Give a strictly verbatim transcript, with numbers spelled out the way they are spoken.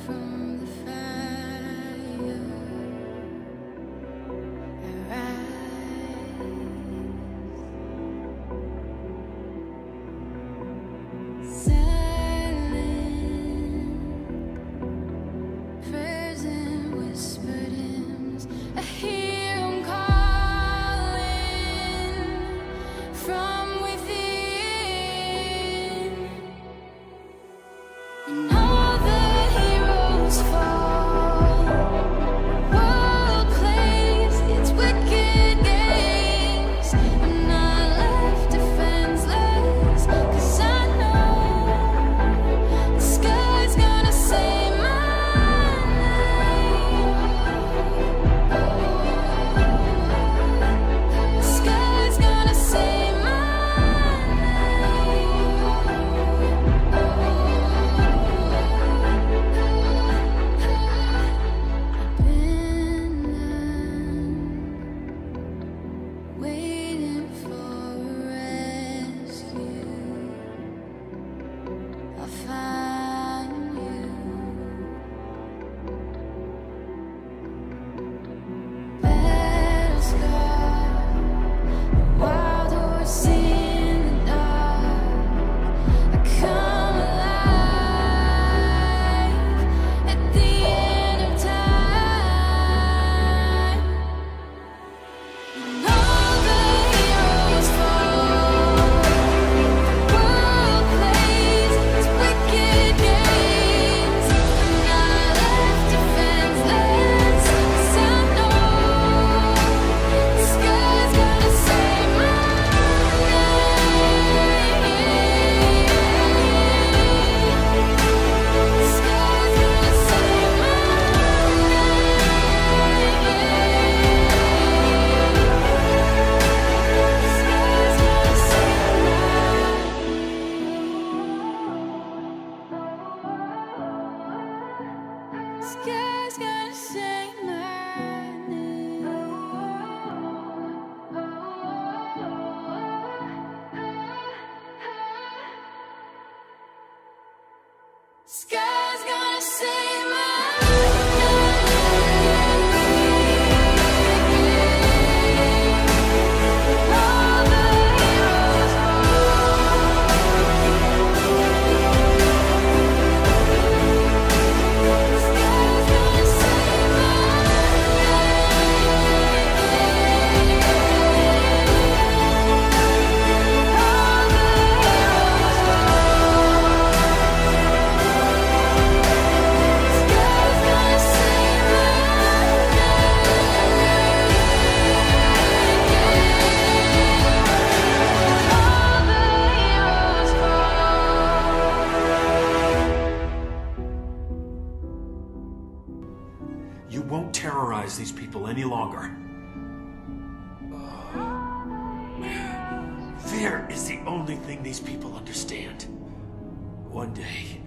from the fire, arise. Silent prayers and whispered hymns. I hear 'em calling from within. And all the heroes fall. World plays its wicked games. I'm not left defenseless, 'cause I know the sky's gonna say my name. The sky's gonna say my waiting for a rescue. I'll find you. Battle scar, wild horse in the dark. I come alive at the end of time. All the heroes fall. World plays its wicked games. I'm not left defenseless, 'cause I know the sky's gonna say my name. The sky's gonna say my sky's gonna say my name. Sky's gonna say my name. All the heroes Sky's gonna say my name. All the heroes Sky's gonna say my All the heroes You won't terrorize these people any longer. Fear is the only thing these people understand. One day,